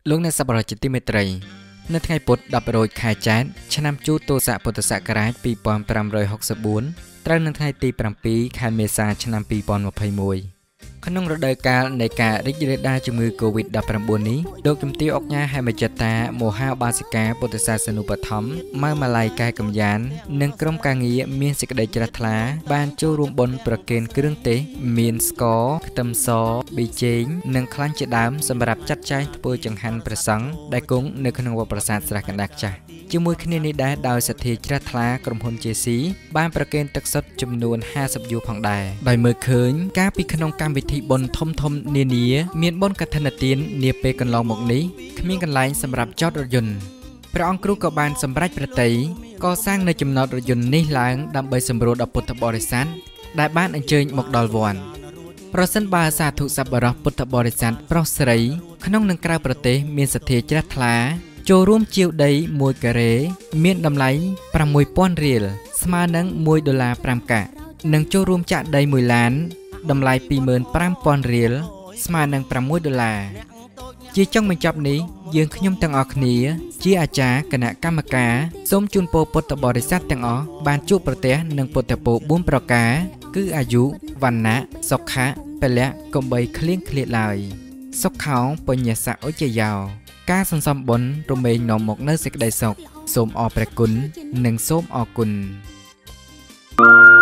លោកអ្នកសប្បុរសជាទីមេត្រីនៅថ្ងៃពុធ10ខែចែកឆ្នាំជូតទសពុទ្ធសករាជ2564ត្រូវនៅថ្ងៃទី7ខែមេសាឆ្នាំ2021ក្នុងរដូវកាលនៃការរីករាលដាលជំងឺ COVID-19 នេះលោកជំទាវអុកញ៉ាហេមចតាមហាបាសិកាពុទ្ធសាសនូបត្ថម្ភម៉ៅម៉ាឡៃកែកំយ៉ាននិងក្រុមការងារមានសេចក្តីជ្រះថ្លាបានចូលរួមបុណ្យប្រគេនគ្រឿងទេសមានស្ករខ្ទឹមសប៊ីចេងនិងខ្លាញ់ជាដើមសម្រាប់ចាត់ចែងធ្វើចង្ហាន់ព្រះសង្ឃដែលគង់នៅក្នុងវត្តប្រាសាទស្រះកណ្ដាលខ្ចាស់ជាមួយគ្នានេះដែរដោយសទ្ធាជ្រះថ្លាក្រុមហ៊ុន JC បានប្រគេនទឹកសុទ្ធចំនួន50យួរផងដែរដោយមើលឃើញការពីក្នុងកម្មវិធីបុណ្យធំនានាមានបុណ្យកឋិនទាននាពេលកន្លងមកនេះគ្មានកន្លែងសម្រាប់ចតរថយន្តព្រះអង្គគ្រូក៏បានសម្រេចប្រតិយកសាងនៅចំណតរថយន្តនេះឡើងដើម្បីសម្រួលដល់ពុទ្ធបរិស័ទដែលបានអញ្ជើញមកដល់វត្តប្រសិនបើសាធុសប្បុរសពុទ្ធបរិស័ទប្រុសស្រីក្នុងនិងក្រៅប្រទេសមានសទ្ធាជ្រះថ្លាចូលរួមជាវដី1ការ៉េមានតម្លៃ 6,000 រៀលស្មើនឹង$1.5 កាក់និងចូលរួមចាក់ដី1ឡានតម្លៃ 25,000 រៀលស្មើនឹង$6ជាចុងបញ្ចប់នេះយើងខ្ញុំទាំងអស់គ្នាជាអាចារ្យគណៈកម្មការសូមជូនពរពុទ្ធបរិស័ទទាំងអស់បានជួបប្រទះនឹងពុទ្ធពរ4ប្រការគឺអាយុវណ្ណៈសុខៈពលៈកុំបីឃ្លៀងឃ្លាតឡើយសុខោបញ្ញសៈអុជយោការសន្សំបុណ្យរមែងនាំមកនៅសេចក្តីសុខសូមអរព្រះគុណនិងសូមអរគុណ